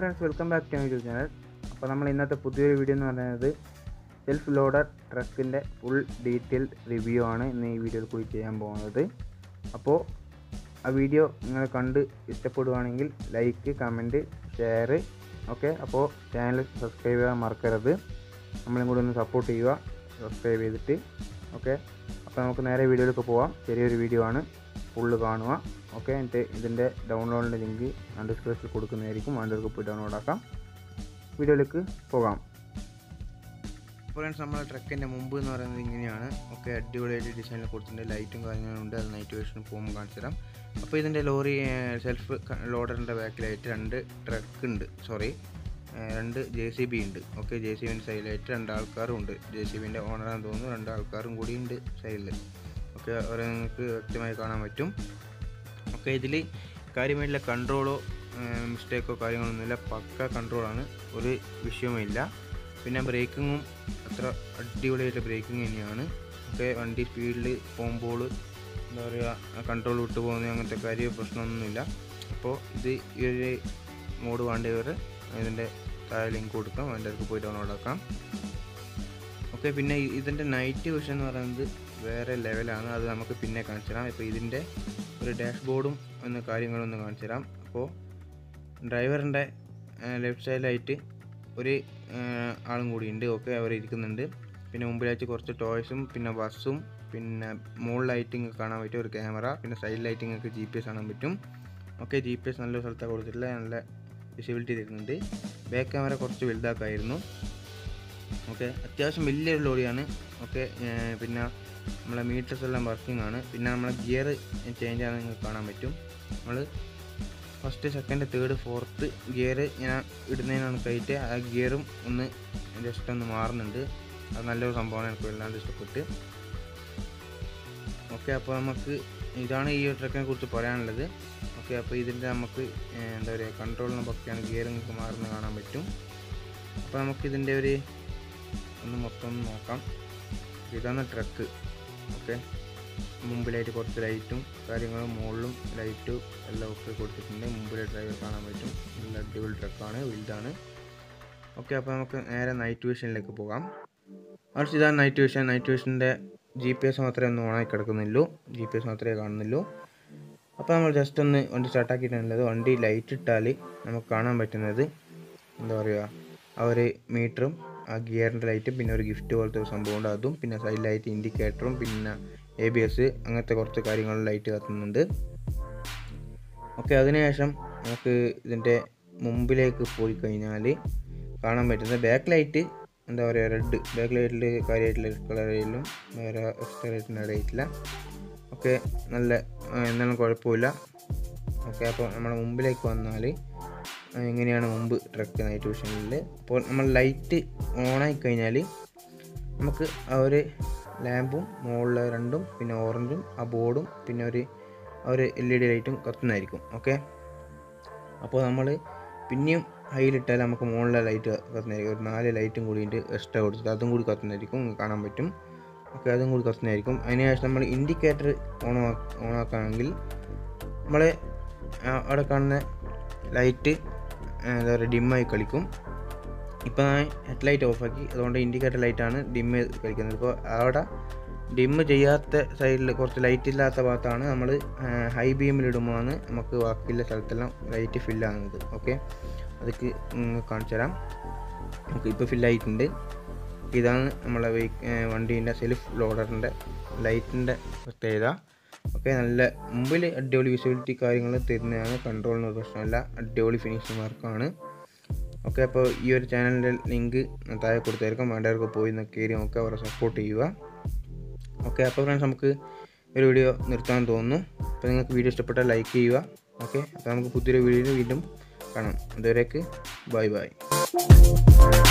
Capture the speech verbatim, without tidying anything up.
friends, welcome back to my YouTube channel. അപ്പോൾ നമ്മൾ ഇന്നത്തെ പുതിയൊരു വീഡിയോ എന്ന് പറയുന്നത് സെൽഫ് ലോഡർ ട്രക്കിൻ്റെ ഫുൾ ഡീറ്റെയിൽഡ് റിവ്യൂ ആണ് ഇന്ന് ഈ വീഡിയോയിൽ കൂടി ചെയ്യാൻ പോകുന്നത്. അപ്പോൾ ആ വീഡിയോ നിങ്ങൾ കണ്ട് ഇഷ്ടപ്പെടുകയാണെങ്കിൽ ലൈക്ക്, കമൻറ്റ്, ഷെയർ, ഓക്കെ. അപ്പോൾ ചാനൽ സബ്സ്ക്രൈബ് ചെയ്യാൻ മറക്കരുത്. നമ്മളും കൂടി ഒന്ന് സപ്പോർട്ട് ചെയ്യുക, സബ്സ്ക്രൈബ് ചെയ്തിട്ട്, ഓക്കെ. അപ്പോൾ നമുക്ക് നേരെ വീഡിയോയിലേക്ക് പോവാം. ചെറിയൊരു വീഡിയോ ആണ്, ഫുള്ള് കാണുക, ഓക്കെ. എന്നിട്ട് ഇതിൻ്റെ ഡൗൺലോഡിൻ്റെ ലിങ്ക് ഞാൻ ഡിസ്ക്രിപ്ഷനിൽ കൊടുക്കുന്നതായിരിക്കും, അതിലേക്ക് പോയി ഡൗൺലോഡ് ആക്കാം. വീഡിയോയിലേക്ക് പോകാം. ഫ്രണ്ട്സ്, നമ്മളെ ട്രക്കിൻ്റെ മുമ്പ് എന്ന് പറയുന്നത് ഇങ്ങനെയാണ്, ഓക്കെ. അടിപൊളിയായിട്ട് ഡിസൈനിൽ കൊടുത്തിട്ടുണ്ട്, ലൈറ്റും കാര്യങ്ങളുണ്ട്. അത് നൈറ്റ് വേഷന് പോകുമ്പോൾ കാണിച്ചു തരാം. അപ്പോൾ ഇതിൻ്റെ ലോറി സെൽഫ് ലോഡറിൻ്റെ ബാക്കിലായിട്ട് രണ്ട് ട്രക്ക് ഉണ്ട്, സോറി രണ്ട് ജെ സി ബി ഉണ്ട്, ഓക്കെ. ജെ സി ബിൻ്റെ സൈഡിലായിട്ട് രണ്ട് ആൾക്കാരും ഉണ്ട്. ജെ സി ബിൻ്റെ ഓണറാണെന്ന് തോന്നുന്നു, രണ്ട് ആൾക്കാരും കൂടി ഉണ്ട് സൈഡിൽ, ഓക്കെ. അവരെ നിങ്ങൾക്ക് വ്യക്തമായി കാണാൻ പറ്റും, ഓക്കെ. ഇതിൽ കാര്യമായിട്ടുള്ള കൺട്രോളോ മിസ്റ്റേക്കോ കാര്യങ്ങളൊന്നുമില്ല, പക്ക കൺട്രോളാണ്, ഒരു വിഷയവുമില്ല. പിന്നെ ബ്രേക്കിങ്ങും അത്ര അടിപൊളിയായിട്ട് ബ്രേക്കിങ് തന്നെയാണ്, ഓക്കെ. വണ്ടി സ്പീഡിൽ പോകുമ്പോൾ എന്താ പറയുക, കൺട്രോൾ വിട്ടു പോകുന്ന അങ്ങനത്തെ കാര്യം പ്രശ്നമൊന്നുമില്ല. അപ്പോൾ ഇത് ഈ ഒരു മോഡ് വേണ്ടവർ ഇതിൻ്റെ താഴെ ലിങ്ക് കൊടുക്കാം, അതിൻ്റെ അടുത്ത് പോയി ഡൗൺലോഡ് ആക്കാം, ഓക്കെ. പിന്നെ ഇതിൻ്റെ നൈറ്റ് വിഷൻ എന്ന് പറയുന്നത് വേറെ ലെവലാണ്, അത് നമുക്ക് പിന്നെ കാണിച്ചു തരാം. ഇപ്പോൾ ഇതിൻ്റെ ഒരു ഡാഷ്ബോർഡും ഒന്ന് കാര്യങ്ങളൊന്ന് കാണിച്ചു തരാം. അപ്പോൾ ഡ്രൈവറിൻ്റെ ലെഫ്റ്റ് സൈഡിലായിട്ട് ഒരു ആളും കൂടിയുണ്ട്, ഓക്കെ. അവർ ഇരിക്കുന്നുണ്ട്. പിന്നെ മുമ്പിലായിട്ട് കുറച്ച് ടോയ്സും പിന്നെ ബസ്സും പിന്നെ മുകളിൽ ലൈറ്റിംഗ് കാണാൻ പറ്റും, ഒരു ക്യാമറ, പിന്നെ സൈഡ് ലൈറ്റിംഗ് ഒക്കെ ജി പി എസ് കാണാൻ പറ്റും, ഓക്കെ. ജി പി എസ് നല്ല സ്ഥലത്താണ് കൊടുത്തിട്ടില്ല, നല്ല വിസിബിലിറ്റി തരുന്നുണ്ട്. ബാക്ക് ക്യാമറ കുറച്ച് വലുതാക്കായിരുന്നു, ഓക്കെ. അത്യാവശ്യം വലിയൊരു ലോറിയാണ്, ഓക്കെ. പിന്നെ നമ്മളെ മീറ്റേഴ്സ് എല്ലാം വർക്കിംഗ് ആണ്. പിന്നെ നമ്മളെ ഗിയർ ചേഞ്ച് ആണെന്ന് നിങ്ങൾക്ക് കാണാൻ പറ്റും. നമ്മൾ first, second, third, fourth gear ഞാൻ ഇടുന്നതിനാണ് കയറ്റ്, ആ ഗിയറും ഒന്ന് ജസ്റ്റ് ഒന്ന് മാറുന്നുണ്ട്. അത് നല്ലൊരു സംഭവമാണ്, എനിക്ക് വല്ലാണ്ട് ഇഷ്ടപ്പെട്ട്, ഓക്കെ. അപ്പോൾ നമുക്ക് ഇതാണ് ഈ ഒരു ട്രക്കിനെ കുറിച്ച് പറയാനുള്ളത്, ഓക്കെ. അപ്പോൾ ഇതിൻ്റെ നമുക്ക് എന്താ പറയുക, കൺട്രോളിനെ പറ്റിയാണ് ഗിയർ നിങ്ങൾക്ക് മാറുന്നത് കാണാൻ പറ്റും. അപ്പോൾ നമുക്കിതിൻ്റെ ഒരു ഒന്ന് മൊത്തം ഒന്ന് നോക്കാം. ഇതാണ് ട്രക്ക്, ഓക്കെ. മുമ്പിലായിട്ട് കുറച്ച് ലൈറ്റും കാര്യങ്ങളും മുകളിലും ലൈറ്റും എല്ലാം ഒക്കെ കൊടുത്തിട്ടുണ്ട്. മുമ്പിലെ ഡ്രൈവർ കാണാൻ പറ്റും, നല്ല അടിപൊളി ട്രക്കാണ്, വലുതാണ്, ഓക്കെ. അപ്പോൾ നമുക്ക് നേരെ നൈറ്റ് വിഷനിലേക്ക് പോകാം. അടുത്ത് ഇതാണ് നൈറ്റ് വിഷൻ. നൈറ്റ് വിഷൻ്റെ ജി പി എസ് മാത്രമേ ഒന്ന് ഓണായി കിടക്കുന്നുള്ളൂ, ജി പി എസ് മാത്രമേ കാണുന്നുള്ളൂ. അപ്പോൾ നമ്മൾ ജസ്റ്റ് ഒന്ന് വണ്ടി സ്റ്റാർട്ടാക്കിയിട്ടുള്ളത്, വണ്ടി ലൈറ്റ് ഇട്ടാൽ നമുക്ക് കാണാൻ പറ്റുന്നത് എന്താ പറയുക, ആ ഒരു മീറ്ററും ആ ഗിയറിൻ്റെ ലൈറ്റും പിന്നെ ഒരു ഗിഫ്റ്റ് പോലത്തെ ഒരു സംഭവമുണ്ട്, അതും പിന്നെ സൈഡ് ലൈറ്റ്, ഇൻഡിക്കേറ്ററും പിന്നെ എ ബി എസ്, അങ്ങനത്തെ കുറച്ച് കാര്യങ്ങളും ലൈറ്റ് കത്തുന്നുണ്ട്, ഓക്കെ. അതിനുശേഷം നമുക്ക് ഇതിൻ്റെ മുമ്പിലേക്ക് പോയി കഴിഞ്ഞാൽ കാണാൻ പറ്റുന്നത് ബാക്ക് ലൈറ്റ് എന്താ പറയുക, റെഡ് ബാക്ക് ലൈറ്റിൽ കാര്യമായിട്ടുള്ള കളറിലും വേറെ എക്സ്ട്രാ ലൈറ്റിന് ഇടയിട്ടില്ല, ഓക്കെ. നല്ല എന്നാലും കുഴപ്പമില്ല, ഓക്കെ. അപ്പോൾ നമ്മുടെ മുമ്പിലേക്ക് വന്നാൽ എങ്ങനെയാണ് മുമ്പ് ട്രക്ക് നൈറ്റ് വിഷനിൽ. അപ്പോൾ നമ്മൾ ലൈറ്റ് ഓണായി കഴിഞ്ഞാൽ നമുക്ക് ആ ഒരു ലാമ്പും മുകളിൽ രണ്ടും പിന്നെ ഓറഞ്ചും ആ ബോർഡും പിന്നെ ഒരു ആ ഒരു എൽ ഇ ഡി ലൈറ്റും കത്തുന്നതായിരിക്കും, ഓക്കെ. അപ്പോൾ നമ്മൾ പിന്നെയും ഹൈലിട്ടാൽ നമുക്ക് മുകളിലെ ലൈറ്റ് കത്തുന്നതായിരിക്കും, ഒരു നാല് ലൈറ്റും കൂടിയിട്ട് എക്സ്ട്രാ കൊടുത്തിട്ട് അതും കൂടി കത്തുന്നതായിരിക്കും, കാണാൻ പറ്റും, ഓക്കെ. അതും കൂടി കത്തുന്നതായിരിക്കും. അതിനുശേഷം നമ്മൾ ഇൻഡിക്കേറ്റർ ഓൺ ഓണാക്കുകയാണെങ്കിൽ നമ്മൾ അവിടെ കാണുന്ന ലൈറ്റ് എന്താ പറയുക, ഡിമ്മായി കളിക്കും. ഇപ്പോൾ ഞാൻ ഹെഡ് ലൈറ്റ് ഓഫാക്കി, അതുകൊണ്ട് ഇൻഡിക്കേറ്റർ ലൈറ്റാണ് ഡിമ്മ് കളിക്കുന്നത്. ഇപ്പോൾ അവിടെ ഡിമ്മ് ചെയ്യാത്ത സൈഡിൽ കുറച്ച് ലൈറ്റ് ഇല്ലാത്ത ഭാഗത്താണ് നമ്മൾ ഹൈ ബീമിലിടുമ്പോഴാണ് നമുക്ക് ബാക്കിയുള്ള സ്ഥലത്തെല്ലാം ലൈറ്റ് ഫില്ലാകുന്നത്, ഓക്കെ. അതൊക്കെ കാണിച്ചു തരാം, ഓക്കെ. ഇപ്പോൾ ഫില്ലായിട്ടുണ്ട്. ഇതാണ് നമ്മളെ വണ്ടീൻ്റെ സെൽഫ് ലോഡറിൻ്റെ ലൈറ്റിൻ്റെ പ്രത്യേകത, ഓക്കെ. നല്ല മുമ്പിൽ അടിപൊളി വിസിബിലിറ്റി കാര്യങ്ങൾ തരുന്നതാണ്, കൺട്രോളിന് ഒരു പ്രശ്നമല്ല, അടിപൊളി ഫിനിഷിംഗ് വർക്കാണ്, ഓക്കെ. അപ്പോൾ ഈ ഒരു ചാനലിൻ്റെ ലിങ്ക് താഴെ കൊടുത്തായിരിക്കും, വേണ്ടവർക്ക് പോയി കയറി നോക്കുക, അവരെ സപ്പോർട്ട് ചെയ്യുക, ഓക്കെ. അപ്പോൾ ഫ്രണ്ട്സ്, നമുക്ക് ഒരു വീഡിയോ നിർത്താൻ തോന്നുന്നു. അപ്പോൾ നിങ്ങൾക്ക് വീഡിയോ ഇഷ്ടപ്പെട്ടാൽ ലൈക്ക് ചെയ്യുക, ഓക്കെ. അപ്പോൾ നമുക്ക് പുതിയൊരു വീഡിയോയിൽ വീണ്ടും കാണാം. അതുവരേക്ക് ബൈ ബൈ.